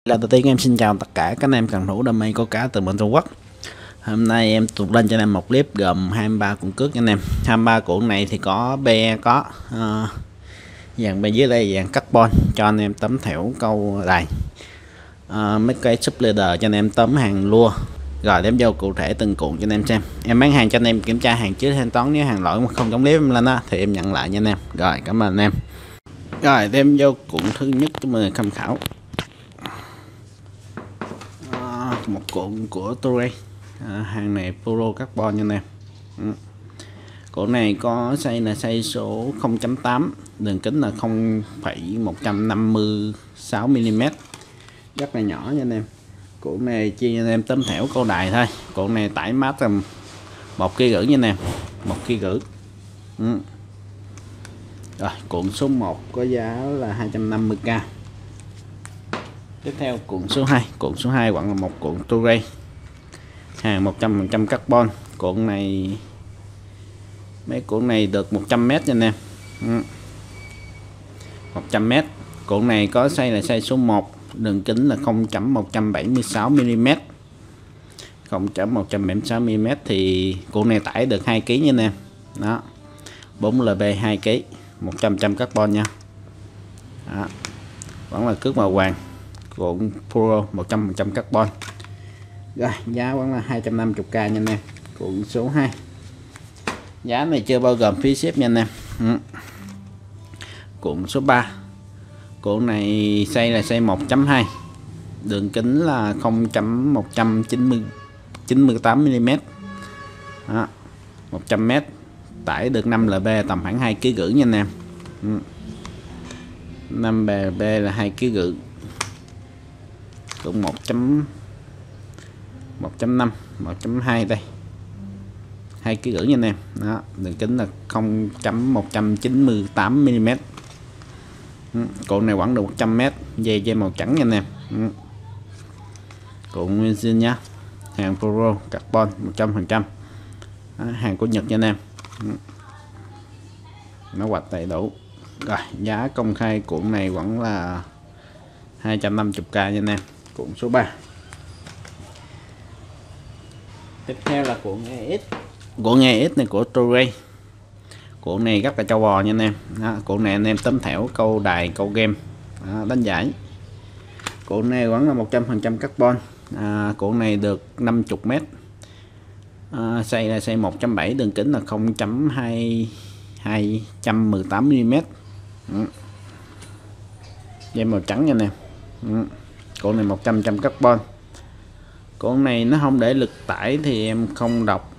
Đầu tiên em xin chào tất cả các anh em cần thủ đam mê câu cá từ bên Trung Quốc. Hôm nay em tụt lên cho anh em một clip gồm 23 cuộn cước cho anh em. 23 cuộn này thì có be, có dàn be dưới đây dàn carbon cho anh em tấm thẻo câu đài, mấy cái sub leader cho anh em tấm hàng lua. Rồi đem vô cụ thể từng cuộn cho anh em xem. Em bán hàng cho anh em kiểm tra hàng trước thanh toán, nếu hàng lỗi mà không giống clip em lên á thì em nhận lại nha anh em. Rồi cảm ơn anh em. Rồi đem vô cuộn thứ nhất cho mọi người tham khảo. Một cuộn của Toray, hàng này Pro Carbon nha anh em. Cuộn này có size là size số 0.8, đường kính là 0,156 mm, rất là nhỏ nha anh em. Cuộn này chia cho anh em tấm thẻo câu đài thôi. Cuộn này tải mát là 1,5 kg nha anh em, 1,5 kg. Rồi cuộn số 1 có giá là 250k. Tiếp theo cuộn số 2, cuộn số 2 vẫn là một cuộn Toray, hàng 100% carbon. Cuộn này, mấy cuộn này được 100m nha anh em, 100m. Cuộn này có size là size số 1, đường kính là 0,176 mm, 0,176 mm. Thì cuộn này tải được 2 kg nha anh em. Đó, 4 lb 2 kg, 100% carbon nha. Đó, vẫn là cước màu vàng, cuộn Pro 100% carbon. Rồi giá vẫn là 250k nha anh em. Cuộn số 2, giá này chưa bao gồm phí ship nha anh em. Cuộn số 3, cuộn này size là size 1.2, đường kính là 0,198 mm, 100m, tải được 5 lb, tầm khoảng 2,5 kg nha anh em. 5 lb là 2,5 kg. Cũng 1.5, 1.2 đây, 2,5 kg nha anh em. Đó, đường kính là 0,198 mm. Cuộn này vẫn được 100m, dây màu trắng nha anh em. Cuộn nguyên zin nhá, hàng Pro Carbon 100%. Đó, hàng của Nhật nha anh em. Nó hoạch đầy đủ. Rồi giá công khai cuộn này vẫn là 250k nha anh em. Cuộn số 3. Tiếp theo là cuộn EX. Cuộn EX này của Toray. Cuộn này rất là trâu bò nha anh em. Đó, cuộn này anh em tấm thẻo câu đài, câu game, đánh giải. Cuộn này vẫn là 100% carbon. Cuộn này được 50m, size là size 1.7, đường kính là 0,218 mm. Dây màu trắng nha anh em. Cuộn này 100% carbon. Cuộn này nó không để lực tải thì em không đọc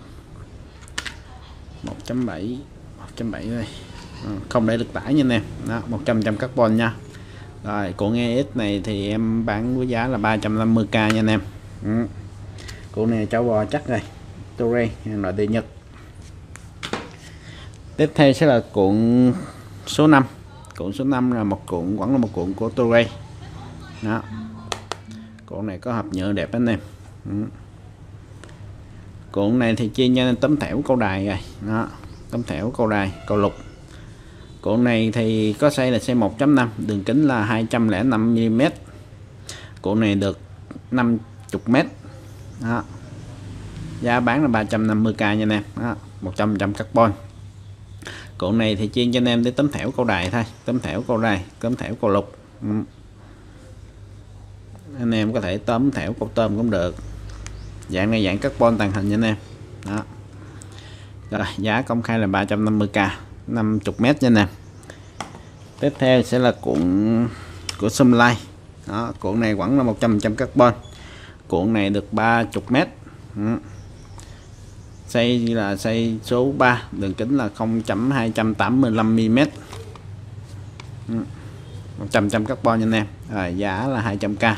1.7 đây, không để lực tải nha anh em. Đó, 100% carbon nha. Rồi cuộn EX này thì em bán với giá là 350k nha anh em. Cuộn này cháu bò chắc rồi, Toray, hàng loại từ Nhật. Tiếp theo sẽ là cuộn số 5. Cuộn số 5 là một cuộn, vẫn là một cuộn của Toray. Đó, cuộn này có hộp nhựa đẹp anh em. Cuộn này thì chia cho tấm thẻo câu đài rồi. Đó, tấm thẻo câu đài, câu lục. Cuộn này thì có size là size 1.5, đường kính là 205 mm. Cuộn này được 50m. Đó, giá bán là 350k nha anh em. Đó, 100% carbon. Cuộn này thì chuyên cho anh em để tấm thẻo câu đài thôi, tấm thẻo câu đài, tấm thẻo câu lục. Anh em có thể tấm thẻo câu tôm cũng được. Dạng này dạng carbon tàng hình nha anh em. Đó. Rồi giá công khai là 350k, 50m nha anh em. Tiếp theo sẽ là cuộn của Sunlight. Đó, cuộn này vẫn là 100% carbon. Cuộn này được 30m. Size là size số 3, đường kính là 0,285 mm. 100% carbon nha anh em. Rồi giá là 200k.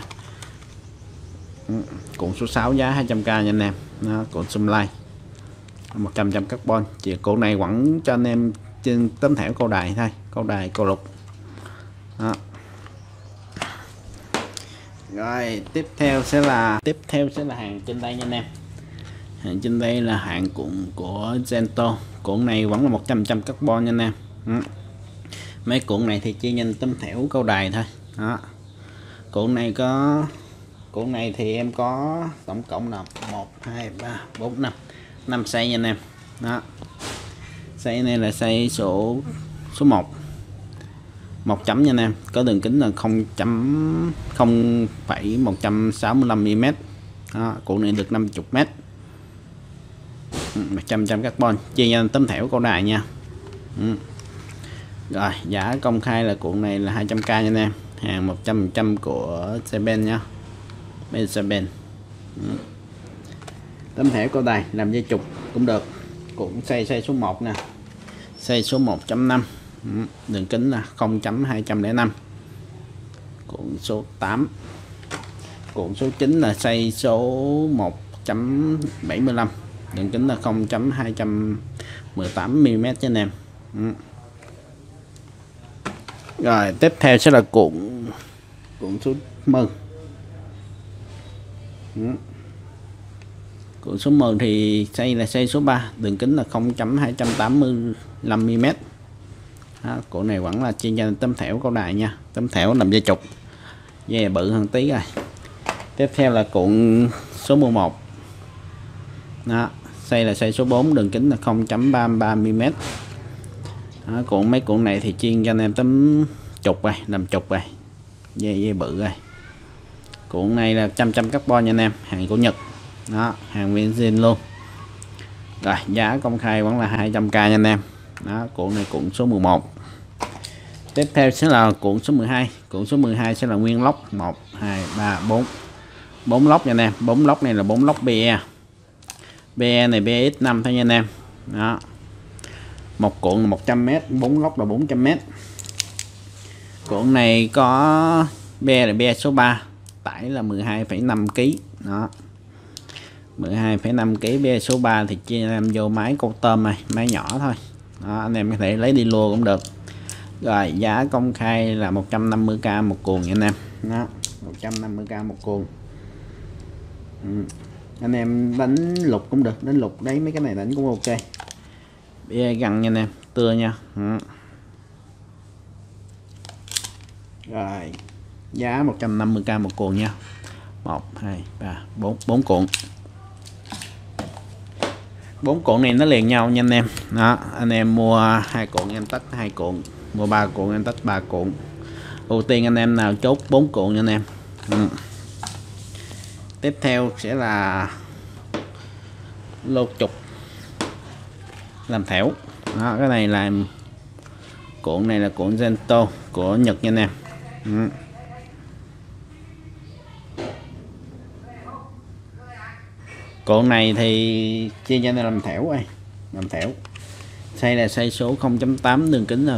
Cuộn số 6 giá 200k nha anh em. Đó, cuộn Sunlight 100% carbon. Chỉ cuộn này vẫn cho anh em trên tấm thẻo câu đài thôi, câu đài, câu lục. Đó. Rồi tiếp theo sẽ là hàng trên đây nha anh em. Hàng trên đây là hàng cuộn của Gento. Cuộn này vẫn là 100% carbon nha anh em. Mấy cuộn này thì chia nhanh tấm thẻo câu đài thôi. Đó, Cuộn này thì em có tổng cộng là 1 2 3 4 5 5 size nha anh em. Đó, size này là size số 1 chấm nha anh em, có đường kính là 0.165 mm. Đó, cuộn này được 50 m, 100% carbon, chia ra tấm thẻo câu đài nha. Rồi giá công khai là cuộn này là 200k nha anh em, hàng 100% của Seven nha, bên Seven. Tấm thẻo câu đài làm dây trục cũng được. Cuộn size số 1 nè, size số 1.5, đường kính là 0.205. Cuộn số 8, cuộn số 9 là size số 1.75, đường kính là 0.218 mm cho anh em. Rồi tiếp theo sẽ là cuộn số 10. Cuộn số 10 thì size là size số 3, đường kính là 0.285 mm. Cuộn này vẫn là chuyên gia tấm thẻo câu đài nha, tấm thẻo làm dây trục, dây bự hơn tí rồi. Tiếp theo là cuộn số 11. Đó, size là size số 4, đường kính là 0.33 mm. Cuộn mấy cuộn này thì chuyên cho anh em tấm trục này, làm trục này, dây bự rồi. Cuộn này là 100% carbon nha anh em, hàng của Nhật. Đó, hàng nguyên zin luôn. Rồi giá công khai vẫn là 200k nha anh em. Đó, cuộn này cuộn số 11. Tiếp theo sẽ là cuộn số 12. Cuộn số 12 sẽ là nguyên lốc 1 2 3 4 lốc nha anh em. 4 lốc này là 4 lốc BE. BE này BX5 thôi nha anh em. Đó, một cuộn là 100m, 4 lốc là 400m. Cuộn này có BE là BE số 3, tải là 12,5 kg. Đó, 12,5 kg BE số 3 thì chia em vô máy câu tôm này, máy nhỏ thôi. Đó, anh em có thể lấy đi lua cũng được. Rồi giá công khai là 150k một cuộn nha anh em. Đó, 150k một cuộn. Anh em đánh lục cũng được, đánh lục đấy, mấy cái này đánh cũng ok. BE găng nha anh em, tưa nha. Rồi giá 150k một cuộn nha. 1 2 3 4 cuộn. 4 cuộn này nó liền nhau nha anh em. Đó, anh em mua 2 cuộn em tách 2 cuộn, mua 3 cuộn em tách 3 cuộn. Ưu tiên anh em nào chốt 4 cuộn nha anh em. Tiếp theo sẽ là lô trục làm thẻo. Đó, cái này là cuộn này là cuộn Gento của Nhật nha anh em. Cuộn này thì chia cho nên làm thẻo ơi, làm thẻo. Size là size số 0.8, đường kính là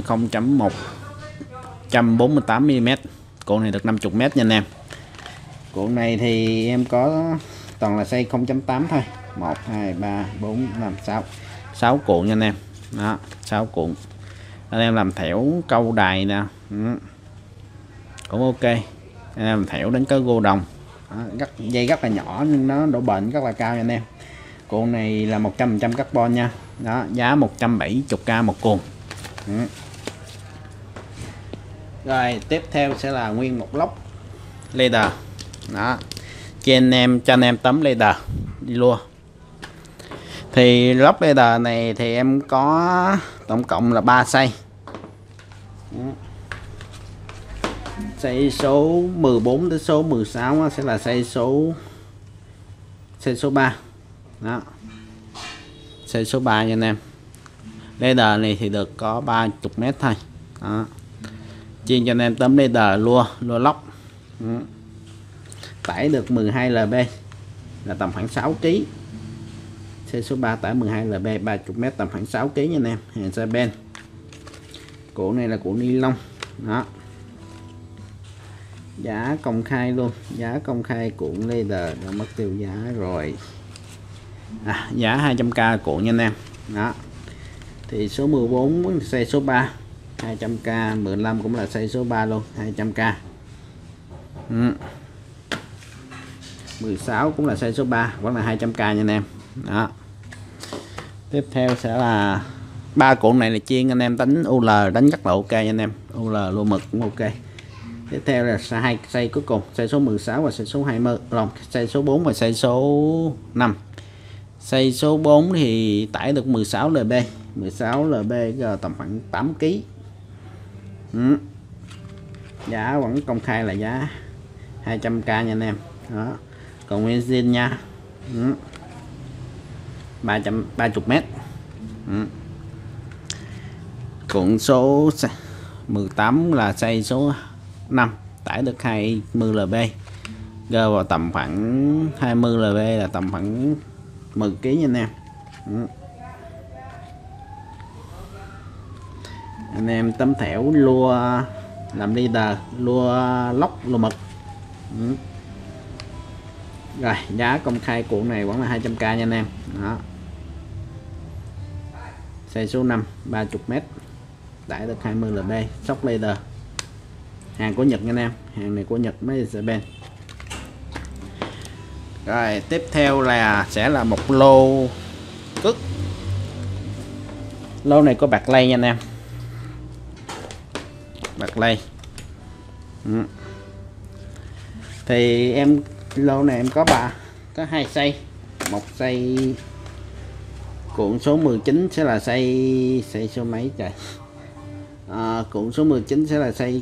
0.148 mm. Cuộn này được 50m nha anh em. Cuộn này thì em có toàn là size 0.8 thôi. 1 2 3 4 5 6 cuộn nha anh em. Đó, 6 cuộn. Anh em làm thẻo câu đài nè. Cũng ok. Anh em làm thẻo đến cái gô đồng. Đó, dây rất là nhỏ nhưng nó độ bền rất là cao nha anh em. Cuộn này là 100% carbon nha. Đó, giá 170k một cuộn. Rồi tiếp theo sẽ là nguyên một lốc leader. Đó, cho anh em tấm leader đi lua. Thì lốc leader này thì em có tổng cộng là 3 size. Size số 14 đến số 16 sẽ là size số 3. Đó, size số 3 nha anh em. Leader này thì được có 30m thôi. Đó, chuyên cho anh em tấm leader lua lốc. Tải được 12 lb là tầm khoảng 6 kg. Size số 3 tải 12 lb 30m tầm khoảng 6 kg nha anh em, hàng Seven. Cuộn này là cuộn ni lông. Đó, giá công khai luôn, giá công khai cuộn leader đã mất tiêu giá rồi. Giá 200k cuộn nha anh em. Đó, thì số 14 size số 3 200k, 15 cũng là size số 3 luôn 200k. 16 cũng là size số 3 vẫn là 200k nha anh em. Đó, tiếp theo sẽ là 3 cuộn này là chuyên anh em đánh UL đánh rất là ok nha anh em. UL lô mực cũng ok. Tiếp theo là hai size cuối cùng, size số 16 và size số 20, không, size số 4 và size số 5. Size số 4 thì tải được 16 lb, 16 lb tầm khoảng 8 kg. Giá vẫn công khai là giá 200k nha anh em. Đó. Còn nguyên zin nha. 330m. Cuộn số 18 là size số 5, tải được 20 lb, rơi vào tầm khoảng 20 lb là tầm khoảng 10 kg nha anh em. Anh em tấm thẻo lua làm leader, lua lóc, lua mực. Rồi giá công khai cuộn này vẫn là 200k nha anh em. Đó. Size số 5, 30m, tải được 20 lb, sóc leader. Hàng của Nhật nha anh em, hàng này của Nhật Mercedes-Benz. Rồi tiếp theo là sẽ là một lô cước. Lô này có bạc lay nha anh em, bạc lay. Thì em lô này em có hai size. Một size cuộn số 19 sẽ là size số mấy trời, cuộn số 19 sẽ là size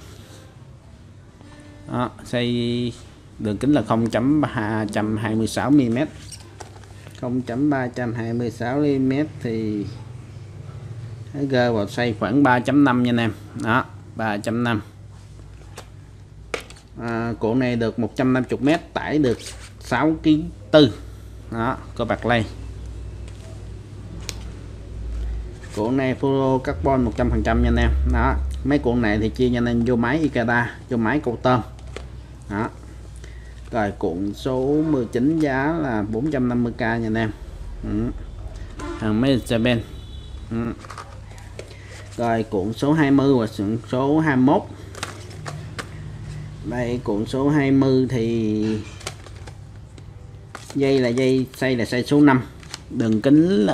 đó, size đường kính là 0.326mm, 0.326mm thì nó rơi vào size khoảng 3.5 nha anh em. Đó, 3.5. Cuộn này được 150m, tải được 6,4 kg. Đó, có bạc lay. Cuộn này full carbon 100% nha anh em. Đó, mấy cuộn này thì chia cho nên vô máy Ikeda, vô máy câu tôm. Đó. Rồi cuộn số 19 giá là 450k nha anh em. Hàng Mercedes-Benz. Rồi cuộn số 20 và cuộn số 21. Đây cuộn số 20 thì dây là size số 5, đường kính là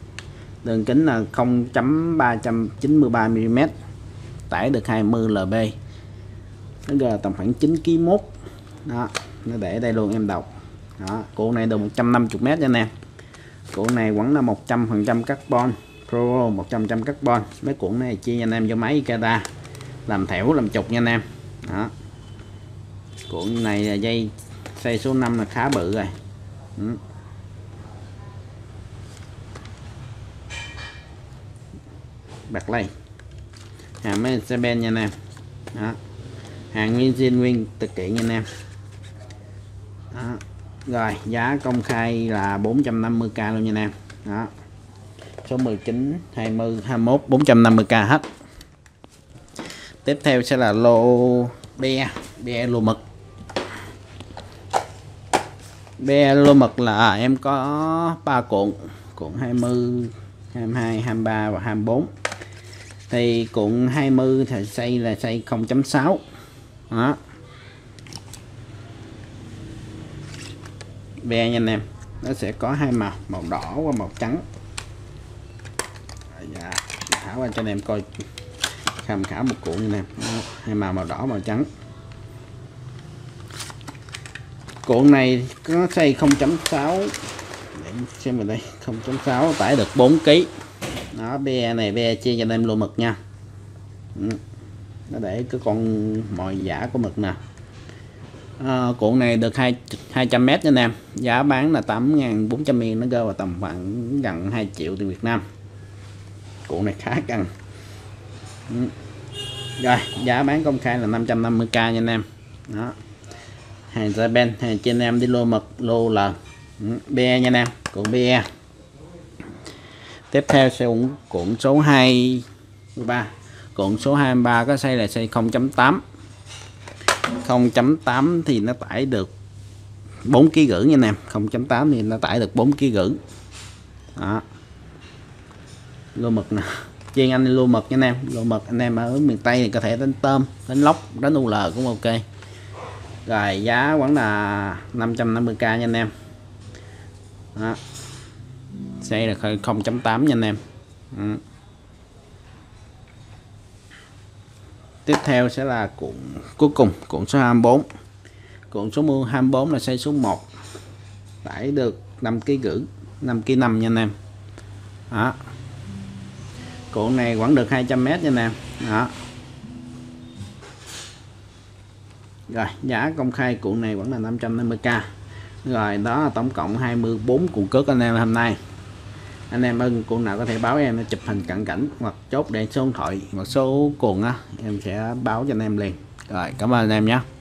0.393mm, tải được 20 lb, nó là tầm khoảng 9,1 kg. Đó, nó để đây luôn em đọc. Đó, cuộn này được 150m nha anh em. Cuộn này vẫn là 100% carbon pro, 100% carbon. Mấy cuộn này chia anh em vô máy Ikeda làm thẻo làm trục nha anh em. Đó, cuộn này là dây size số 5 là khá bự rồi. Bạc lay, hàng Mercedes-Benz nha anh em. Đó, hàng nguyên zin nguyên thực kiện nha anh em. Đó. Rồi giá công khai là 450k luôn nha anh em. Đó, số 19, 20, 21 450k hết. Tiếp theo sẽ là lô be lô mực. Be lô mực là em có 3 cuộn, cuộn 20, 22, 23 và 24. Thì cuộn 20 thì size là size 0.6. Đó, be nha anh em, nó sẽ có hai màu, màu đỏ và màu trắng. Dạ, thả qua cho anh em coi tham khảo một cuộn nha anh em. Hai màu đỏ màu trắng. Cuộn này có size 0.6, để xem vào đây, 0.6 tải được 4 kg. Đó, be này be chia cho anh em lô mực nha. Nó để cái con mồi giả của mực nè. Cuộn này được 200m nha anh em. Giá bán là 8.400 nó rơi vào tầm khoảng gần 2 triệu tiền Việt Nam. Cuộn này khá căng. Rồi giá bán công khai là 550k nha anh em. Đó, hàng Japan, hàng trên anh em đi lô mực, lô là be nha anh em, cuộn be. Tiếp theo sẽ cuộn số 23. Cuộn số 23 có size là size 0.8. 0.8 thì nó tải được 4,5 kg nha anh em. 0.8 thì nó tải được 4,5 kg. Đó, lô mực nè, chuyên anh lô mực nha anh em. Lô mực anh em ở miền Tây thì có thể đánh tôm, đánh lóc, đánh UL cũng ok. Rồi giá vẫn là 550k nha anh em. Đó, đây là 0.8 nha anh em. Tiếp theo sẽ là cuộn cuối cùng, cuộn số 24. Cuộn số 24 là size số 1, tải được 5,5 kg, 5,5 kg nha anh em. Đó. Cuộn này vẫn được 200m nha anh em. Đó. Rồi, giá công khai cuộn này vẫn là 550k. Rồi, đó là tổng cộng 24 cuộn cước anh em hôm nay. Anh em ưng cuộn nào có thể báo em chụp hình cận cảnh hoặc chốt để số điện thoại hoặc số cuộn á, em sẽ báo cho anh em liền. Rồi, cảm ơn anh em nhé.